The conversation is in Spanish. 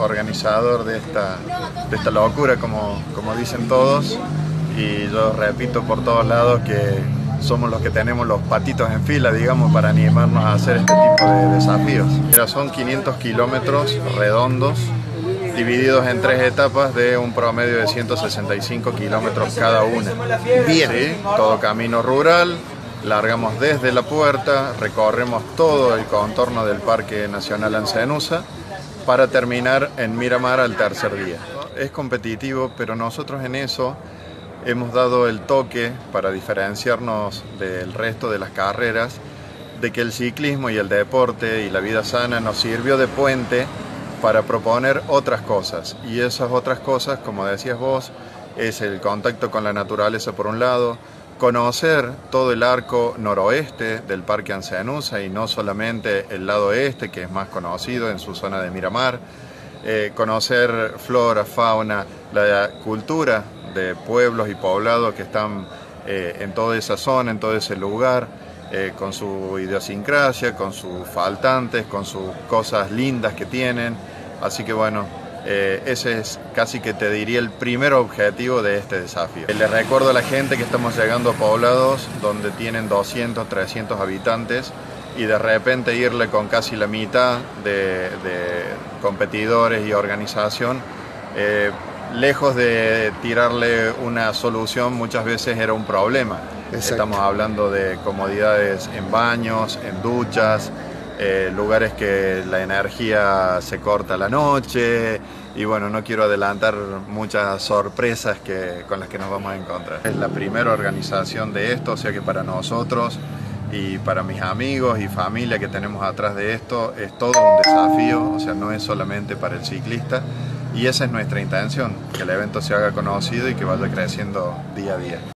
organizador de esta locura, como dicen todos, y yo repito por todos lados que somos los que tenemos los patitos en fila, digamos, para animarnos a hacer este tipo de desafíos. Mira, son 500 kilómetros redondos, divididos en 3 etapas de un promedio de 165 kilómetros cada una. Bien, ¿sí? Todo camino rural, largamos desde la puerta, recorremos todo el contorno del Parque Nacional Ancenusa para terminar en Miramar al tercer día. Es competitivo, pero nosotros en eso hemos dado el toque para diferenciarnos del resto de las carreras, de que el ciclismo y el deporte y la vida sana nos sirvió de puente para proponer otras cosas, y esas otras cosas, como decías vos, es el contacto con la naturaleza por un lado, conocer todo el arco noroeste del Parque Ancenusa y no solamente el lado este, que es más conocido en su zona de Miramar, conocer flora, fauna, la cultura de pueblos y poblados que están en toda esa zona, en todo ese lugar, con su idiosincrasia, con sus faltantes, con sus cosas lindas que tienen. Así que bueno, ese es casi que te diría el primer objetivo de este desafío. Les recuerdo a la gente que estamos llegando a poblados donde tienen 200, 300 habitantes y de repente irle con casi la mitad de competidores y organización, lejos de tirarle una solución, muchas veces era un problema. Exacto. Estamos hablando de comodidades en baños, en duchas, lugares que la energía se corta a la noche, y bueno, no quiero adelantar muchas sorpresas con las que nos vamos a encontrar. Es la primera organización de esto, o sea que para nosotros y para mis amigos y familia que tenemos atrás de esto es todo un desafío, o sea, no es solamente para el ciclista, y esa es nuestra intención, que el evento se haga conocido y que vaya creciendo día a día.